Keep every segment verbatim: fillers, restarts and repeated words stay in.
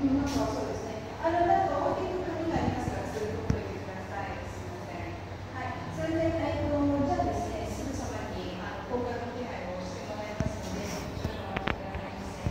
うん、なんかそうですね。あの、なんか大きく紙がありますから、それを取っておいてください。すみません。はい。それで、えっと、じゃあですね、すぐそばに、あの、交換の手配をしてもらいますので、少々お待ちくださいませ。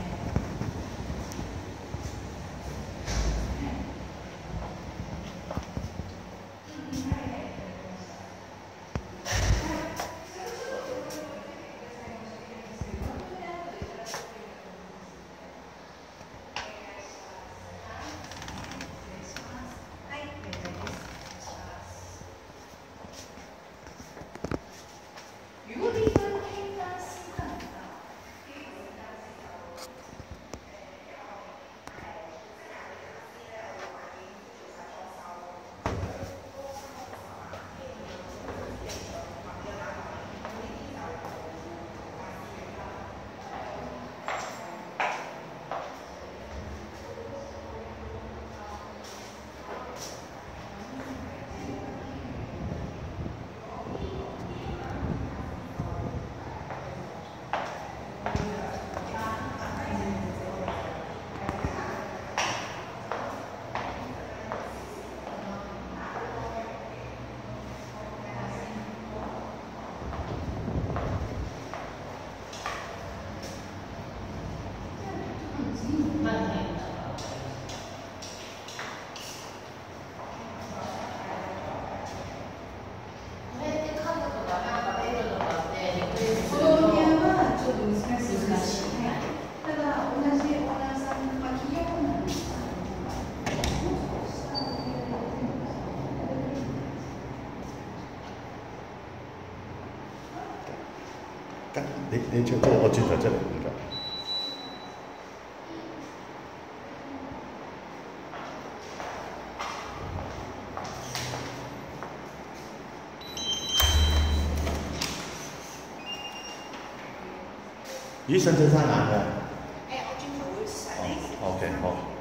你你就我轉頭出嚟唔該。咦，使唔使閂眼㗎？ 誒，我轉頭會上嚟。 哦，OK，好。